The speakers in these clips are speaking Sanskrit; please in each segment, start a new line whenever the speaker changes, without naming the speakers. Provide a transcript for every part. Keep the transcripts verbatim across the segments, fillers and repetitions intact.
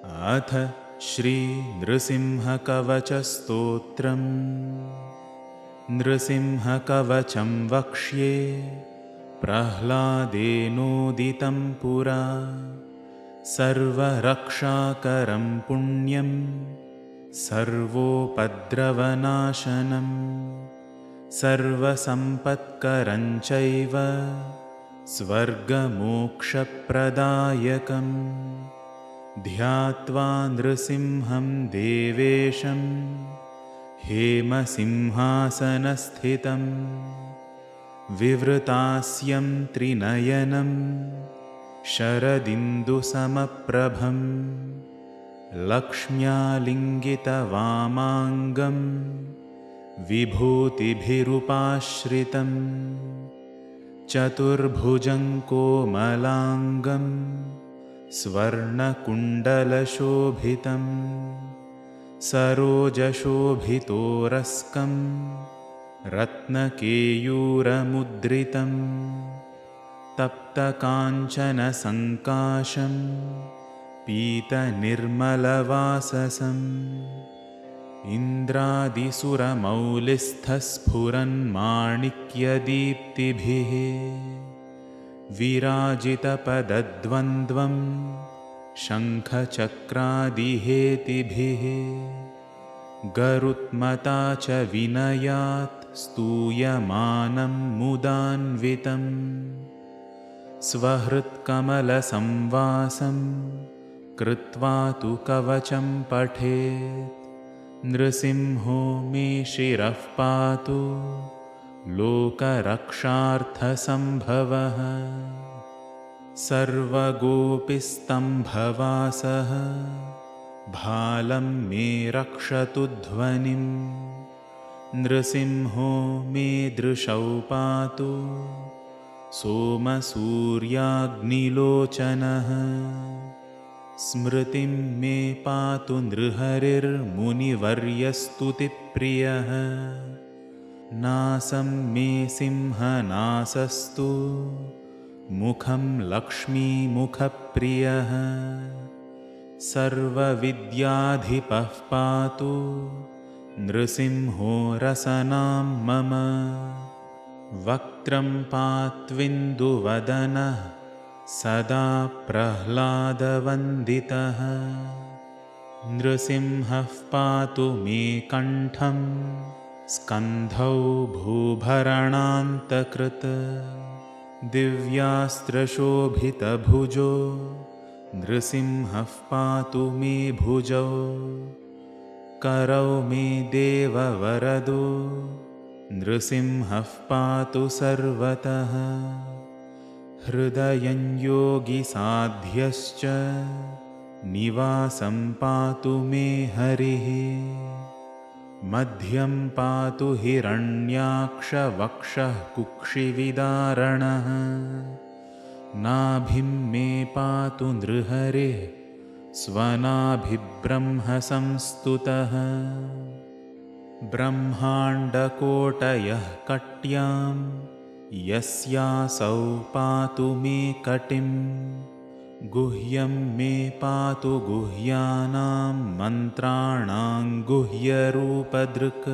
अथ श्रीनृसिंहकवचस्तोत्रम्। नृसिंहकवचं वक्ष्ये प्रह्लादेनोदितं पुरा। सर्वरक्षाकरं पुण्यं सर्वोपद्रवनाशनं सर्वसम्पत्करं चैव स्वर्गमोक्षप्रदायकम्। ध्यात्वा नृसिंहं देवेशं हेमसिंहासनस्थितं विवृतास्यं त्रिनयनं शरदिन्दुसमप्रभं लक्ष्म्यालिङ्गितवामाङ्गं विभूतिभिरुपाश्रितं चतुर्भुजं कोमलाङ्गं स्वर्णकुण्डलशोभितं सरोजशोभितोरस्कं रत्नकेयूरमुद्रितं तप्तकाञ्चनसङ्काशं पीतनिर्मलवाससम् इन्द्रादिसुरमौलिस्थस्फुरन्माणिक्यदीप्तिभिः विराजितपदद्वन्द्वं शङ्खचक्रादिहेतिभिः गरुत्मता च विनयात् स्तूयमानं मुदान्वितं स्वहृत्कमलसंवासं कृत्वा तु कवचं पठेत्। नृसिंहो मे शिरः पातु लोकरक्षार्थसम्भवः सर्वगोपिस्तम्भवासः भालं मे रक्षतु ध्वनिम्। नृसिंहो मे दृशौ पातु सोमसूर्याग्निलोचनः स्मृतिं मे पातु नृहरिर्मुनिवर्यस्तुतिप्रियः नासं मे सिंहनासस्तु मुखं लक्ष्मीमुखप्रियः सर्वविद्याधिपः पातु नृसिंहो रसनां मम वक्त्रं पात्विन्दुवदनः सदा प्रह्लादवन्दितः नृसिंहः पातु मे कण्ठं स्कन्धौ भूभरणान्तकृत् दिव्यास्त्रशोभितभुजो नृसिंहः पातु मे भुजौ करौ मे देववरदो नृसिंहः पातु सर्वतः हृदयं योगिसाध्यश्च निवासं पातु मे हरिः मध्यं पातु हिरण्याक्षवक्षः कुक्षिविदारणः नाभिं मे पातु नृहरिः स्वनाभिब्रह्मसंस्तुतः ब्रह्माण्डकोटयः कट्यां यस्यासौ पातु मे कटिं गुह्यं मे पातु गुह्यानां मन्त्राणां गुह्यरूपदृक्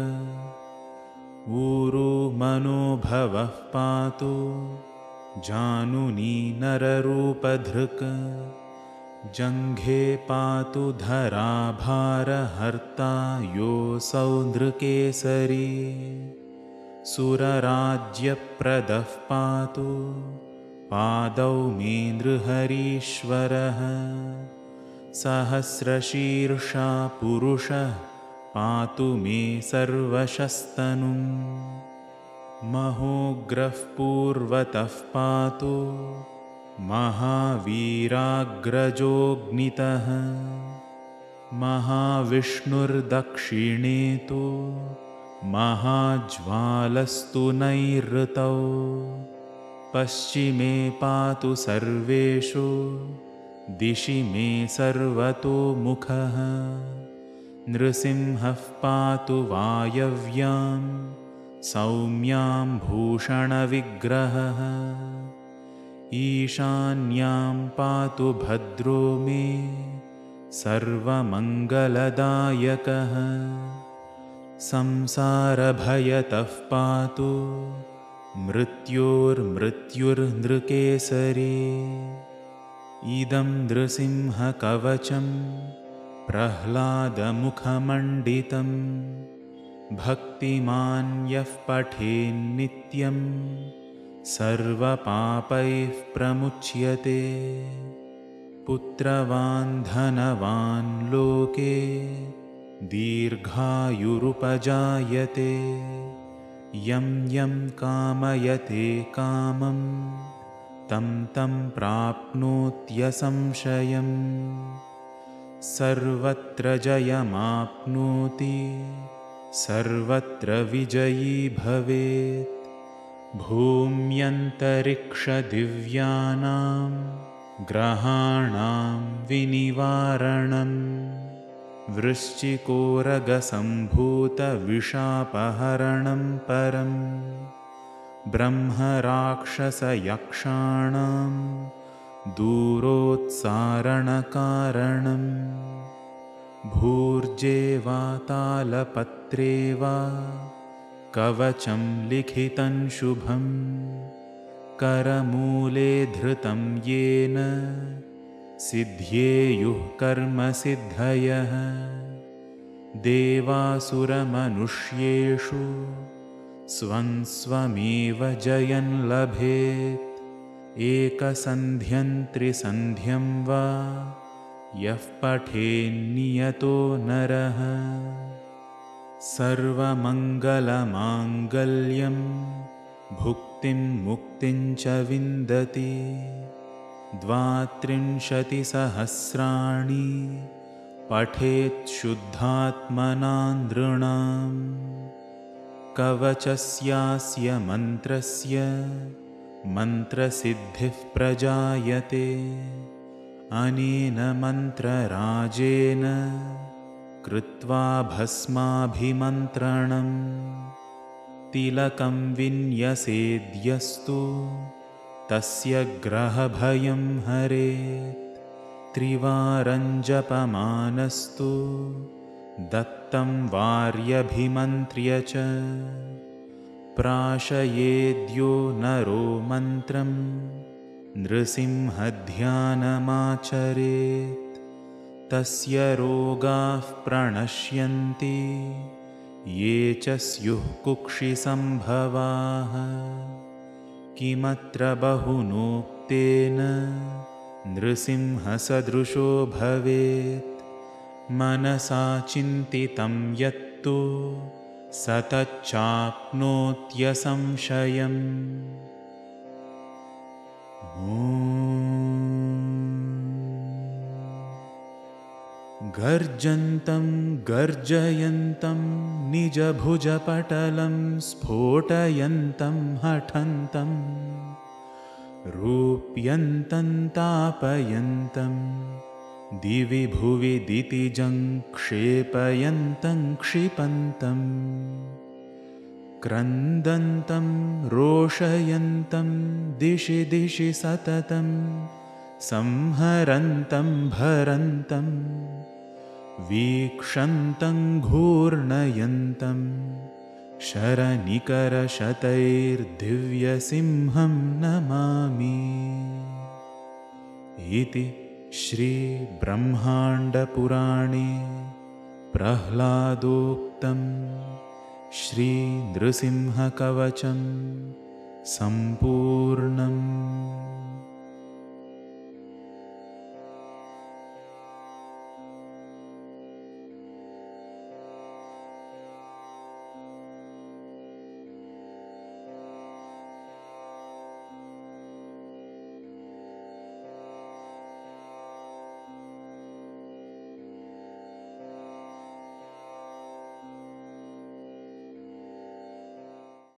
ऊरू मनोभवः पातु जानुनी नररूपधृक् जङ्घे पातु धराभारहर्ता योऽसौ नृकेसरी सुरराज्यप्रदः पातु पादौ मे नृहरीश्वरः सहस्रशीर्षा पुरुषः पातु मे सर्वशस्तनुं महोग्रः पूर्वतः पातु महावीराग्रजोऽग्नितः महाविष्णुर्दक्षिणे तु महाज्वालस्तु नैऋतौ पश्चिमे पातु सर्वेषु दिशि मे सर्वतोमुखः नृसिंहः पातु वायव्यां सौम्यां भूषणविग्रहः ईशान्यां पातु भद्रो मे सर्वमङ्गलदायकः संसारभयतः पातु मृत्योर्मृत्युर्नृकेसरी इदं नृसिंहकवचं प्रह्लादमुखमण्डितं भक्तिमान् यः पठेन्नित्यं सर्वपापैः प्रमुच्यते पुत्रवान् धनवान् लोके दीर्घायुरुपजायते यं यं कामयते कामं तं तं प्राप्नोत्यसंशयम् सर्वत्र जयमाप्नोति सर्वत्र विजयी भवेत् भूम्यन्तरिक्षदिव्यानां ग्रहाणां विनिवारणम् वृश्चिकोरगसम्भूतविषापहरणं परं ब्रह्मराक्षसयक्षाणां दूरोत्सारणकारणं भूर्जे वा तालपत्रे वा कवचं लिखितं शुभं करमूले धृतं येन सिद्ध्येयुः कर्मसिद्धयः देवासुरमनुष्येषु स्वं स्वमेव जयं लभेत् एकसन्ध्यं त्रिसन्ध्यं वा यः पठेन्नियतो नरः सर्वमङ्गलमाङ्गल्यं भुक्तिं मुक्तिं च विन्दति द्वात्रिंशतिसहस्राणि पठेत् शुद्धात्मना नृणाम् कवचस्यास्य मन्त्रस्य मन्त्रसिद्धिः प्रजायते अनेन मन्त्रराजेन कृत्वा भस्माभिमन्त्रणम् तिलकं विन्यसेद्यस्तु तस्य ग्रहभयं हरेत् त्रिवारं जपमानस्तु दत्तं वार्यभिमन्त्र्य च प्राशयेद्यो नरो मन्त्रं नृसिंहध्यानमाचरेत् तस्य रोगाः प्रणश्यन्ति ये च स्युः कुक्षिसम्भवाः किमत्र बहुनोक्तेन नृसिंहसदृशो भवेत् मनसा चिन्तितं यत्तु स तच्चाप्नोत्यसंशयम् गर्जन्तं गर्जयन्तं निजभुजपटलं स्फोटयन्तं हठन्तं रूप्यन्तं तापयन्तं दिवि भुवि दितिजं क्षेपयन्तं क्षिपन्तं क्रन्दन्तं रोषयन्तं दिशि दिशि सततं संहरन्तं भरन्तं वीक्षन्तं घूर्णयन्तं शरनिकरशतैर्दिव्यसिंहं नमामि इति श्रीब्रह्माण्डपुराणे प्रह्लादोक्तं श्रीनृसिंहकवचं सम्पूर्णम्।